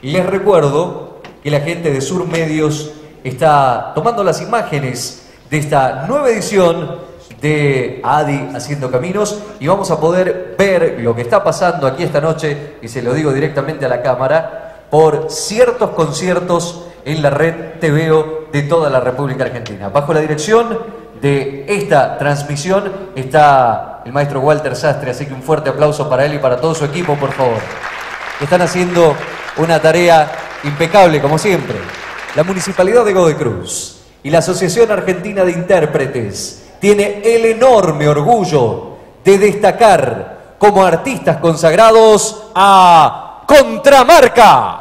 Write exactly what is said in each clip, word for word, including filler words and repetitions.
Les recuerdo que la gente de Sur Medios está tomando las imágenes de esta nueva edición de Adi Haciendo Caminos y vamos a poder ver lo que está pasando aquí esta noche, y se lo digo directamente a la cámara, por ciertos conciertos en la red T V O de toda la República Argentina. Bajo la dirección de esta transmisión está el maestro Walter Sastre, así que un fuerte aplauso para él y para todo su equipo, por favor. Están haciendo una tarea impecable, como siempre. La Municipalidad de Godoy Cruz y la Asociación Argentina de Intérpretes tiene el enorme orgullo de destacar como artistas consagrados a Contramarca.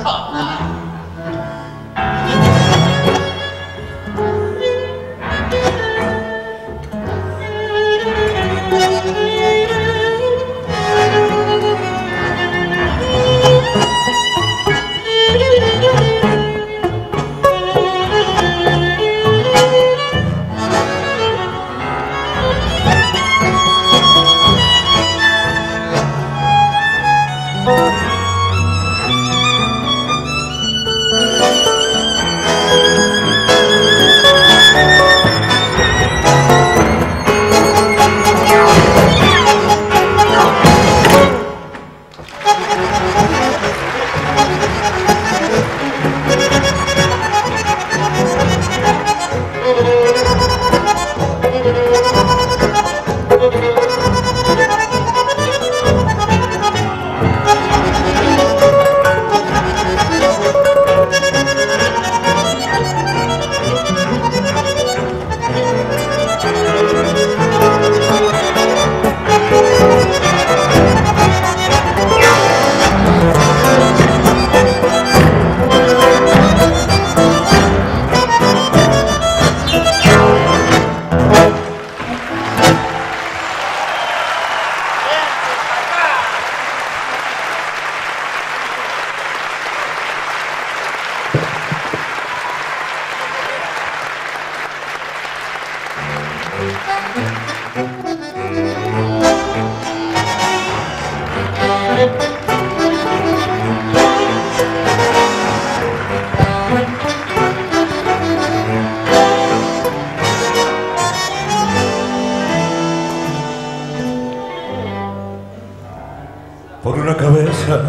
Por una cabeza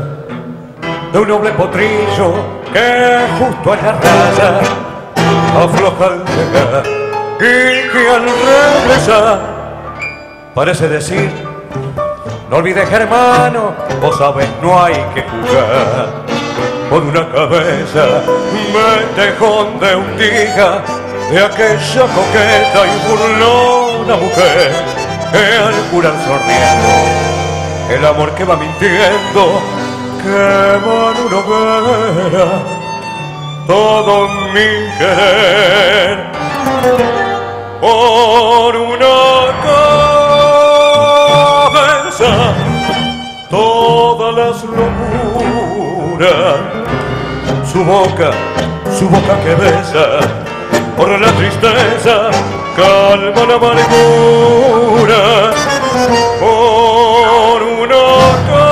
de un noble potrillo que justo a la raya afloja al llegar y que al regresar parece decir: no olvides, hermano, vos sabés, no hay que jugar. Por una cabeza metejón de un día de aquella coqueta y burlona mujer que al curar sonriendo el amor que va mintiendo quema en una hoguera todo mi querer. Por una cabeza todas las locuras, su boca, su boca que besa, por la tristeza calma la amargura. Por una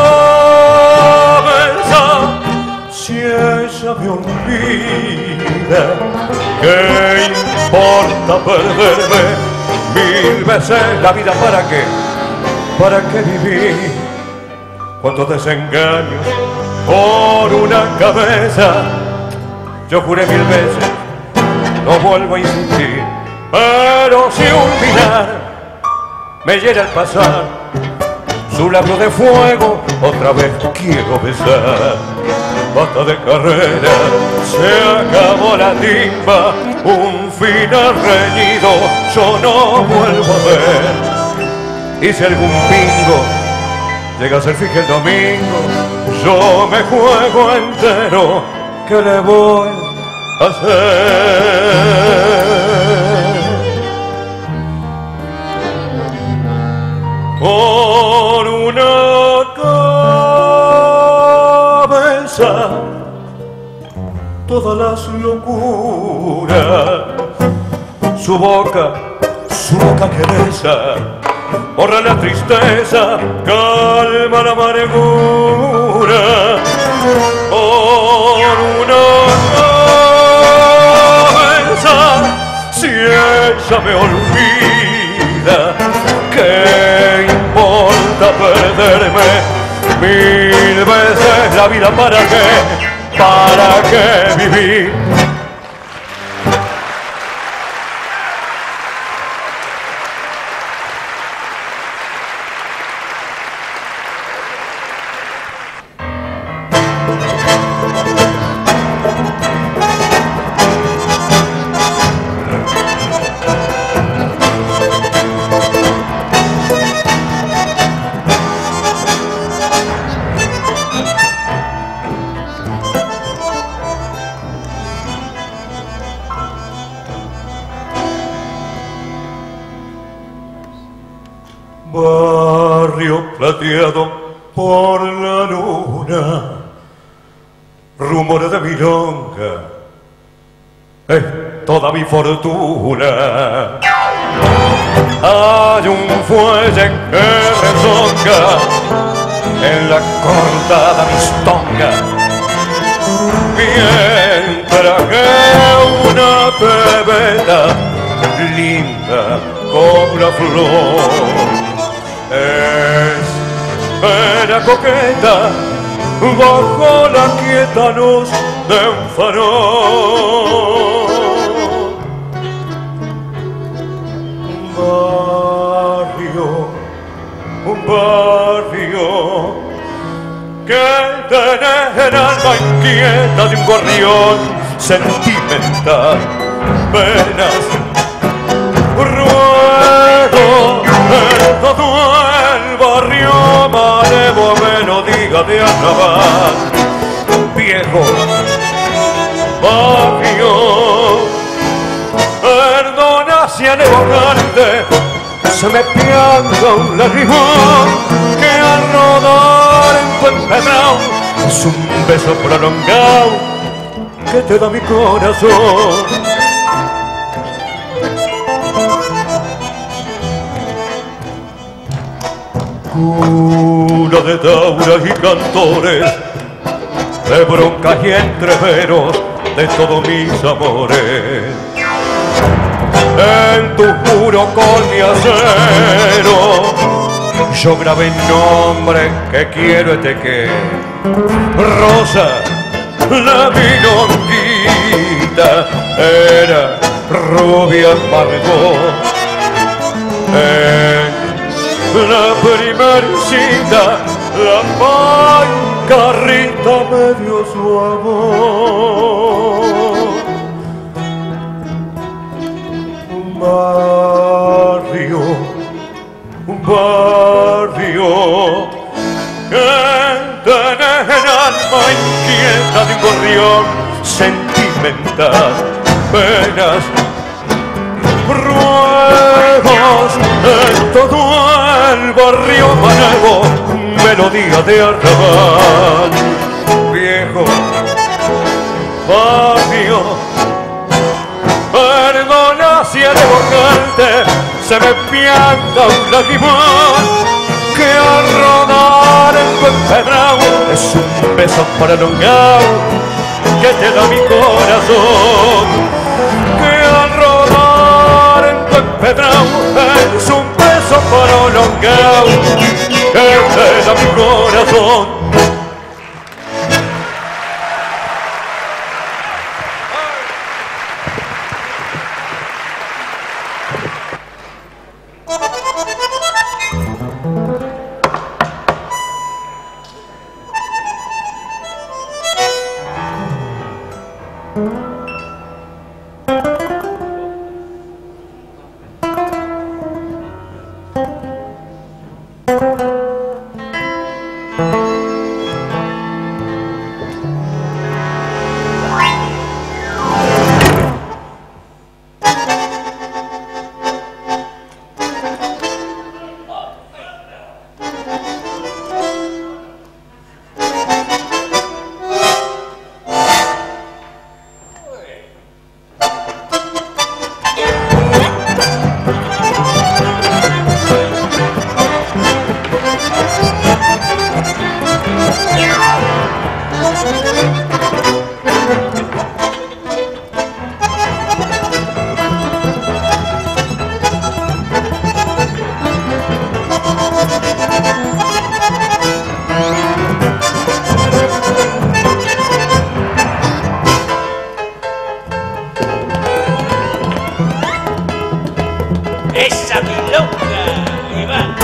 cabeza, si ella me olvida, ¿qué importa perderme mil veces la vida? ¿Para qué? ¿Para qué vivir? Cuántos desengaños por una cabeza. Yo juré mil veces, no vuelvo a insistir, pero si un mirar me hiera al pasar su labio de fuego, otra vez quiero besar. Basta de carrera, se acabó la timba, un final reñido yo no vuelvo a ver. Y si algún bingo llega a ser fija el domingo, yo me juego entero, ¿qué le voy a hacer? Por una cabeza todas las locuras, su boca, su boca que besa, borra la tristeza, calma la amargura. Por una cabeza, si ella me olvida, ¿qué importa perderme mil veces la vida? ¿Para qué? ¿Para qué vivir? barrio plateado por la luna, rumores de milonga, es toda mi fortuna. Hay un fuelle que rezonga en la cortada mistonga, mientras que una pebeta linda como la flor es pena coqueta bajo la quieta luz de un farol. Un barrio, un barrio que tiene el alma inquieta de un gorrión sentimental. Penas, ruego en todo el barrio manevo melodía de arrabal. Viejo barrio, perdona si al evocarte se me pianga un lagrimón que al rodar en tu empedrado es un beso prolongado que te da mi corazón. Cuna de tauras y cantores, de broncas y entreveros de todos mis amores. En tu puro con mi acero yo grabé nombre que quiero este que Rosa, la milonguita, era rubia amargó. En la primer cita, la pancarrita me dio su amor. Un barrio, un barrio que tiene el alma inquieta de un gorrión sentimental. Penas, ruegos en todo el barrio manevo, melodía de arrabal. Viejo barrio, perdona si al evocarte se me pianta un lagrimón que al rodar en tu empedrado es un beso prolongado que te da mi corazón. Que al rodar en tu empedrado es un beso prolongado que te da mi corazón. Esa milonga, Iván.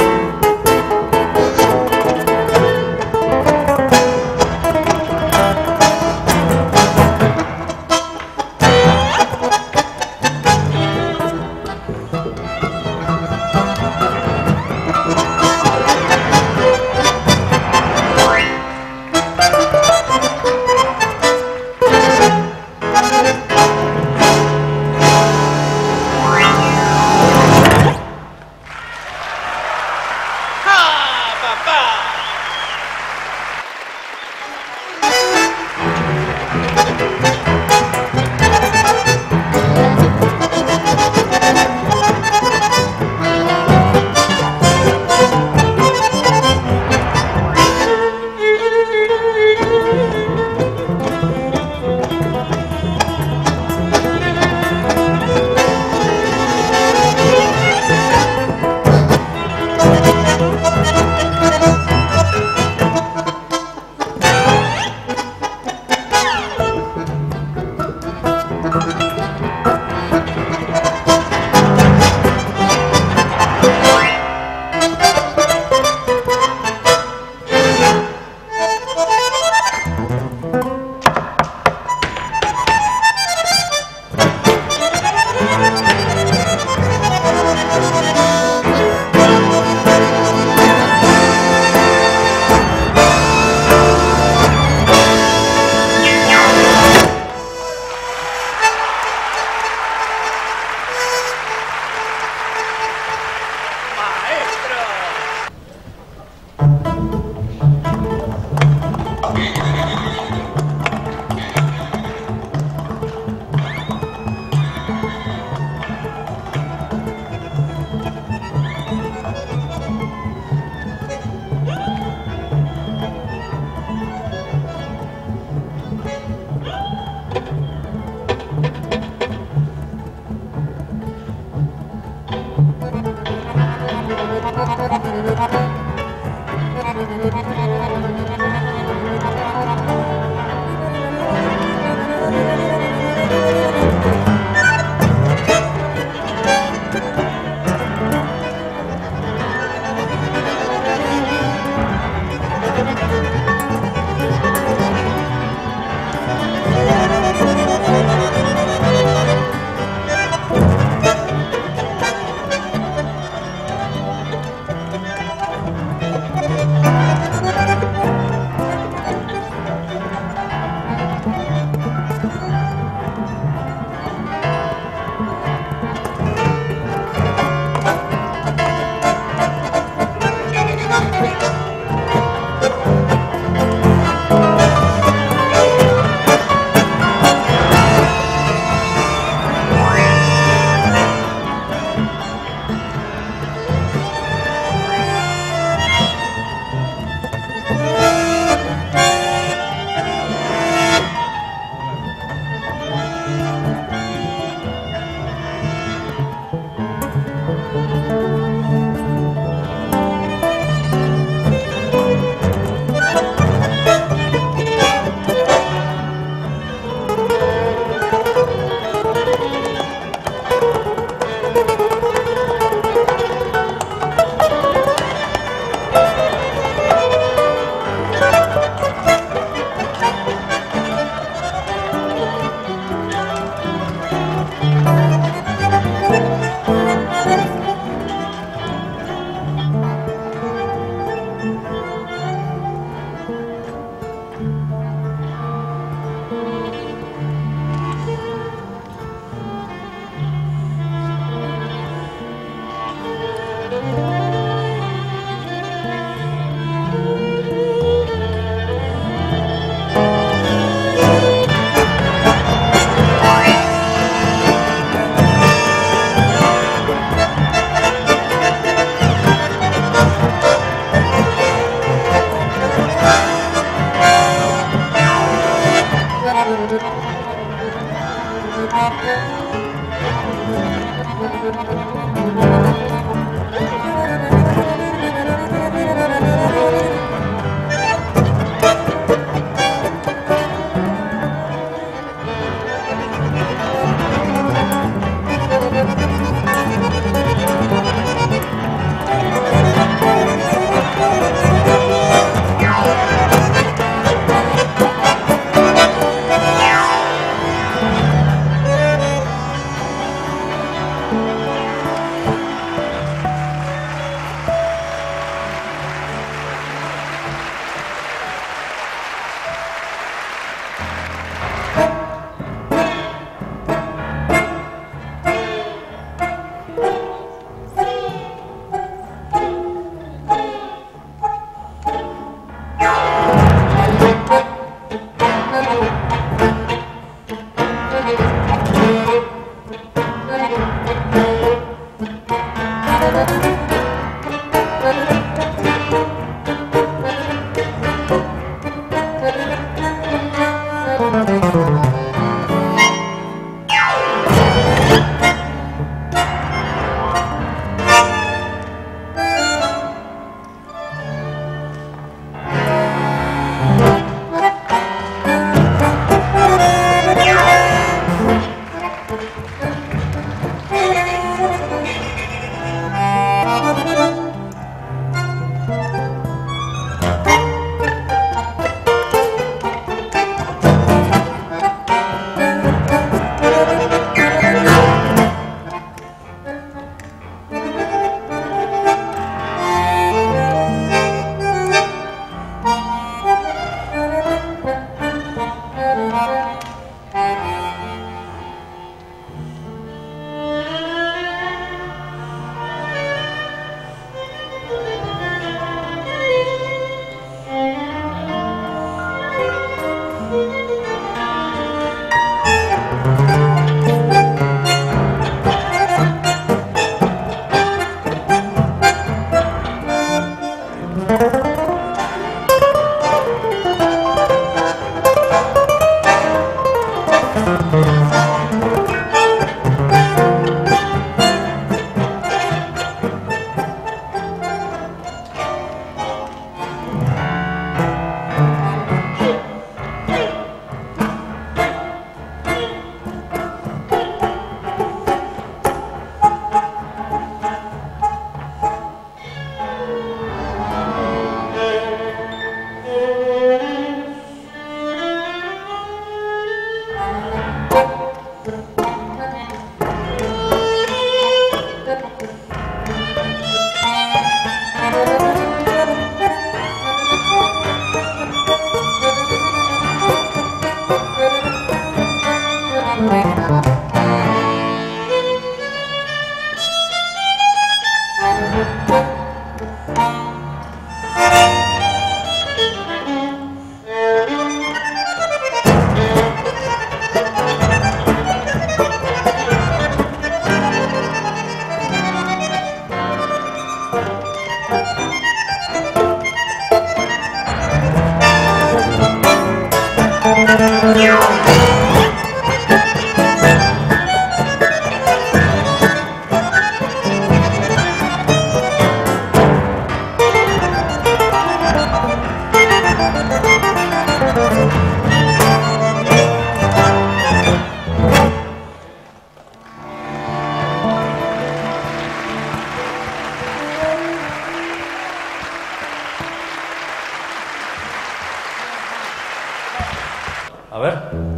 A ver.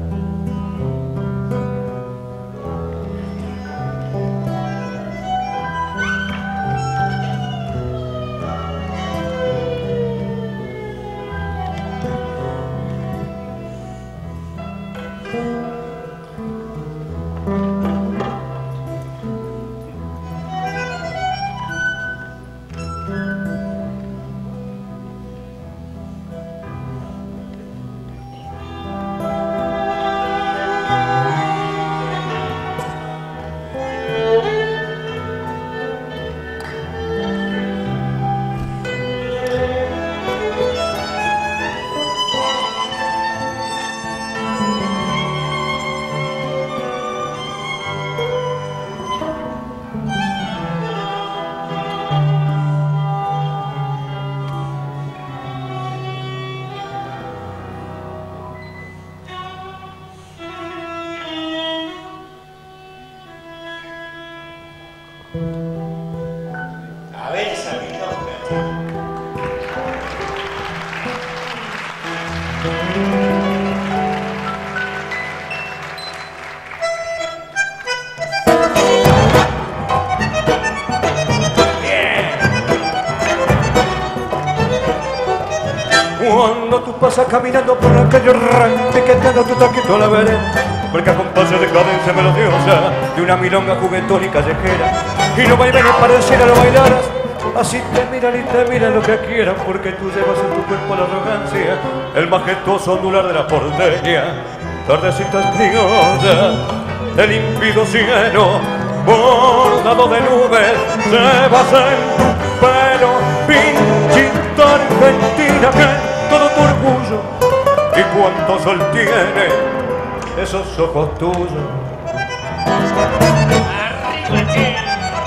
A ver esa milonga. Cuando tú pasas caminando por la calle errante que te da tu taquito a la vereda, porque acompaña de cadencia melodiosa de una milonga juguetón y callejera, y no vaivenes pareciera lo bailaras, así te miran y te miran lo que quieran, porque tú llevas en tu cuerpo la arrogancia, el majestuoso ondular de la porteña, tardecitas criollas, el límpido cielo, bordado de nubes, llevas en tu pelo, pinchita argentina que todo tu orgullo y cuánto sol tiene esos ojos tuyos. Arriba, che.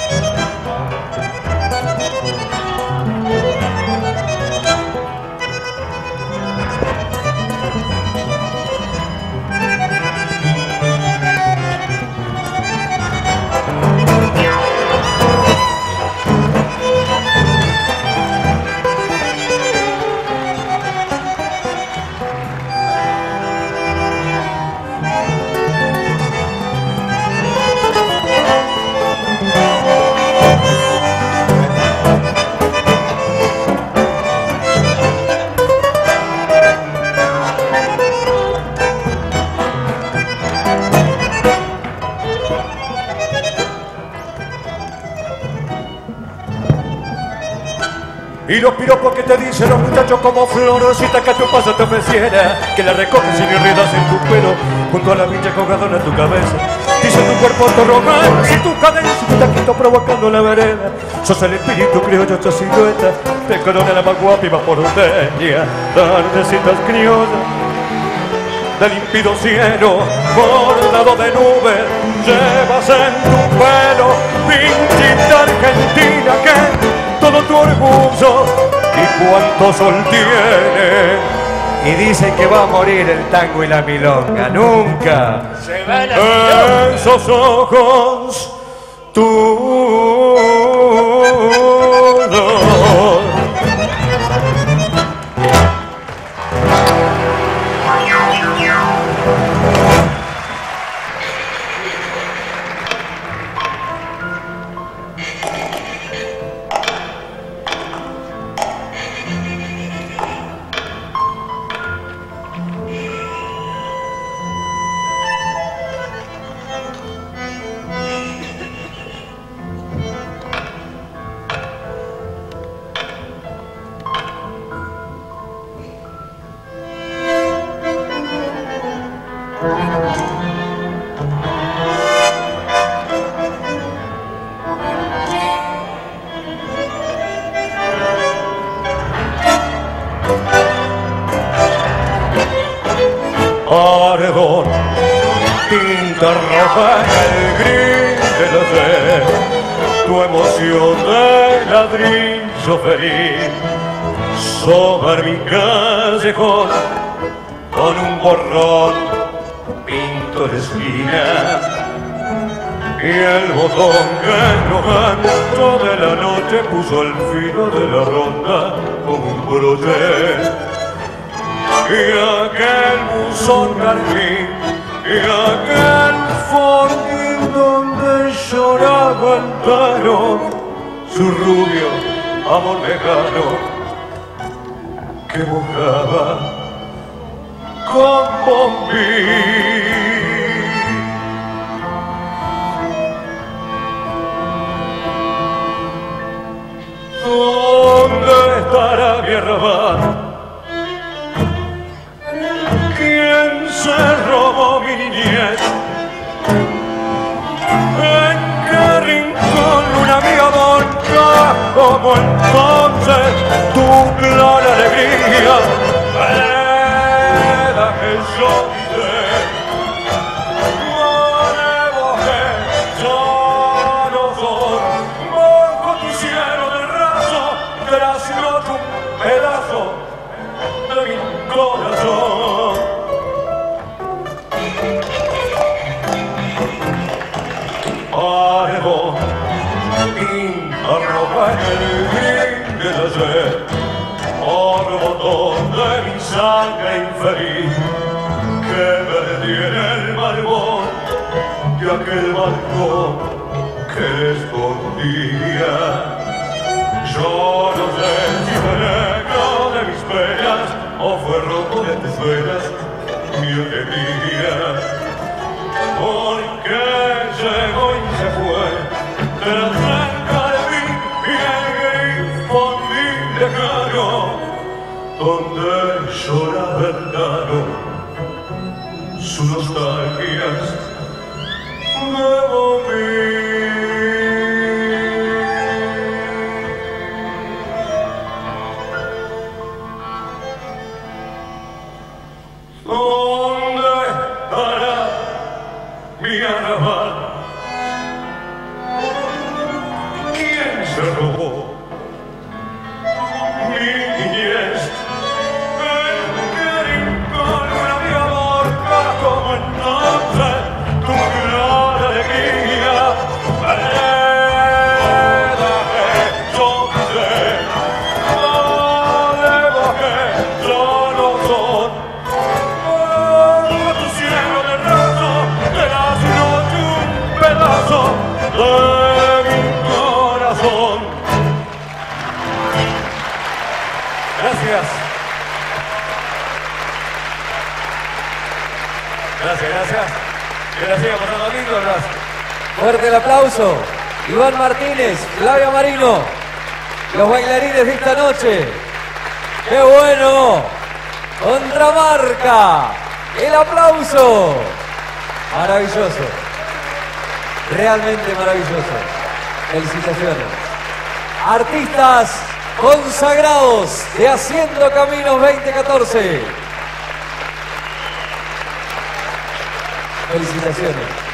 Y los piropos que te dicen los muchachos como florosita que a tu paso te ofreciera, que la recoges sin enredas en tu pelo, junto a la vincha colgadona en tu cabeza. Dice tu cuerpo tu romance y tu cadencia, tu taquito provocando la vereda. Sos el espíritu criollo, esta silueta, te corona la más guapa y más porteña. Tardecitas criollas del límpido cielo, bordado de nubes, llevas en tu pelo pinchita argentina que todo tu orgullo y cuánto sol tiene. Y dicen que va a morir el tango y la milonga. Nunca. Se van a Esos ojos tuyos. Paredón, tinta roja en el gris de la sed, tu emoción de ladrillo feliz, sobre mi callejón, con un borrón pinto la esquina, y el botón que en lo alto de la noche puso el filo de la ronda como un broche. Y aquel buzón jardín, y aquel fortín donde lloraba el taro, su rubio amor lejano, que mojaba con bombín. ¿Dónde estará mi arrabal? ¿Quién se robó mi niñez? ¿En qué rincón una amiga volca como entonces tu clara alegría? Vereda que yo quité, monebojé, ya no soy, mojo tu cielo de raso, tras un pedazo de mi corazón. Paredón, tinta roja en el gris de la sed, borbotón de mi sangre infeliz, que perdí en el balcón de aquel balcón que escondía. Yo no sé si fue negro de mis penas o fue rojo de tus venas mi alegría. Porque llegó y se fue tras cerca de mí y el grifo mi lejano, donde lloraba el tano, sus nostalgias de morir. Gracias, gracias. Que la siga pasando lindo, gracias. Fuerte el aplauso. Iván Martínez, Flavia Marino, los bailarines de esta noche. ¡Qué bueno! Contramarca. El aplauso. Maravilloso. Realmente maravilloso. Felicitaciones. Artistas consagrados de Haciendo Caminos veinte catorce. Felicitaciones.